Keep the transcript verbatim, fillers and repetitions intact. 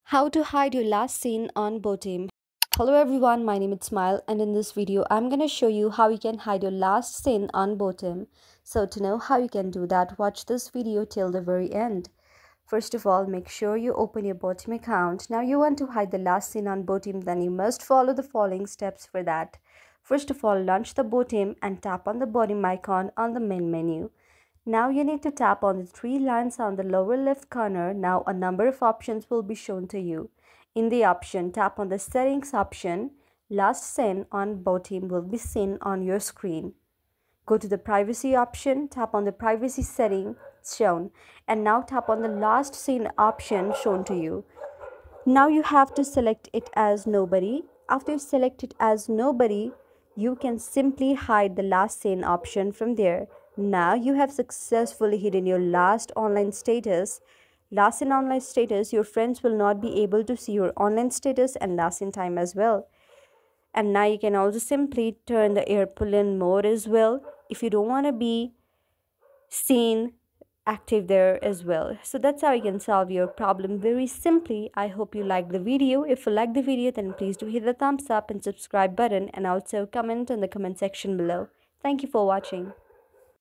How to hide your last scene on Botim. Hello everyone, my name is Smile and in this video I'm going to show you how you can hide your last scene on Botim. So to know how you can do that, watch this video till the very end. First of all, make sure you open your Botim account. Now you want to hide the last scene on Botim, then you must follow the following steps for that. First of all, launch the Botim and tap on the Botim icon on the main menu. Now you need to tap on the three lines on the lower left corner. Now a number of options will be shown to you. In the option, tap on the settings option. Last scene on Botim will be seen on your screen. Go to the privacy option, tap on the privacy setting shown, and now tap on the last scene option shown to you. Now you have to select it as nobody. After you select it as nobody, you can simply hide the last scene option from there. Now you have successfully hidden your last online status. Last in online status, your friends will not be able to see your online status and last in time as well. And now you can also simply turn the airplane mode as well if you don't want to be seen active there as well. So that's how you can solve your problem very simply. I hope you liked the video. If you like the video, then please do hit the thumbs up and subscribe button and also comment in the comment section below. Thank you for watching.